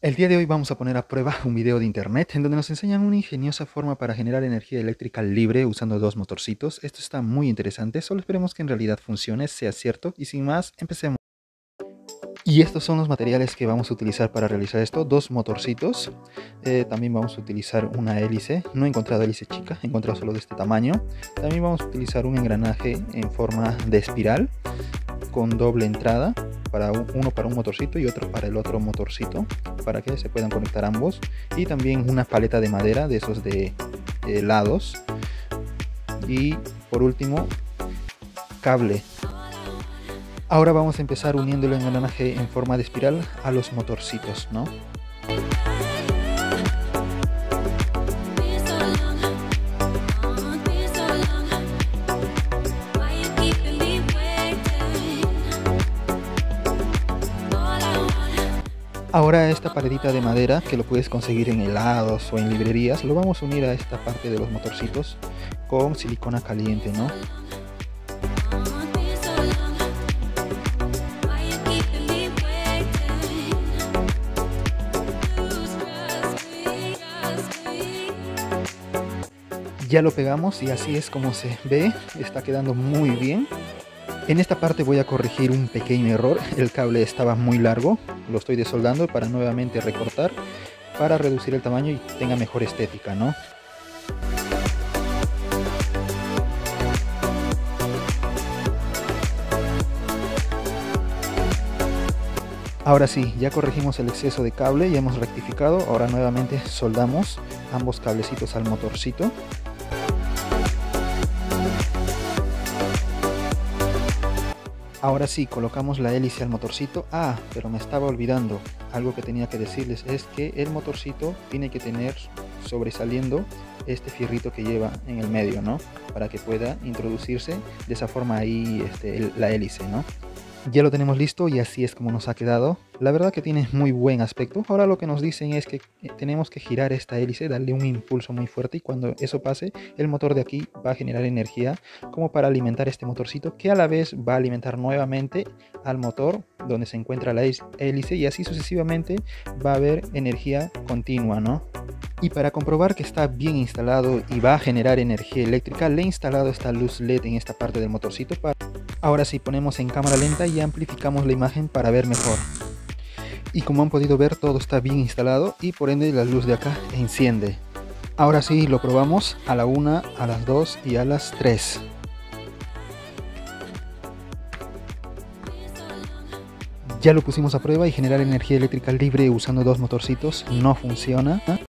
El día de hoy vamos a poner a prueba un video de internet en donde nos enseñan una ingeniosa forma para generar energía eléctrica libre usando dos motorcitos. Esto está muy interesante, solo esperemos que en realidad funcione, sea cierto y sin más, empecemos. Y estos son los materiales que vamos a utilizar para realizar esto, dos motorcitos. También vamos a utilizar una hélice, no he encontrado hélice chica, he encontrado solo de este tamaño. También vamos a utilizar un engranaje en forma de espiral con doble entrada, uno para un motorcito y otro para el otro motorcito, para que se puedan conectar ambos. Y también una paleta de madera de esos de lados. Y por último, cable. Ahora vamos a empezar uniendo el engranaje en forma de espiral a los motorcitos, ¿no? Ahora esta paletita de madera, que lo puedes conseguir en helados o en librerías, lo vamos a unir a esta parte de los motorcitos con silicona caliente, ¿no? Ya lo pegamos y así es como se ve, está quedando muy bien. En esta parte voy a corregir un pequeño error, el cable estaba muy largo, lo estoy desoldando para nuevamente recortar, para reducir el tamaño y tenga mejor estética, ¿no? Ahora sí, ya corregimos el exceso de cable y hemos rectificado, ahora nuevamente soldamos ambos cablecitos al motorcito. Ahora sí, colocamos la hélice al motorcito. Ah, pero me estaba olvidando. Algo que tenía que decirles es que el motorcito tiene que tener sobresaliendo este fierrito que lleva en el medio, ¿no? Para que pueda introducirse de esa forma ahí la hélice, ¿no? Ya lo tenemos listo y así es como nos ha quedado. La verdad que tiene muy buen aspecto. Ahora lo que nos dicen es que tenemos que girar esta hélice, darle un impulso muy fuerte y cuando eso pase, el motor de aquí va a generar energía como para alimentar este motorcito, que a la vez va a alimentar nuevamente al motor donde se encuentra la hélice y así sucesivamente va a haber energía continua, ¿no? Y para comprobar que está bien instalado y va a generar energía eléctrica, le he instalado esta luz LED en esta parte del motorcito. Ahora sí, ponemos en cámara lenta y amplificamos la imagen para ver mejor. Y como han podido ver, todo está bien instalado y por ende la luz de acá enciende. Ahora sí, lo probamos a la 1, a las 2 y a las 3. Ya lo pusimos a prueba y generar energía eléctrica libre usando dos motorcitos no funciona.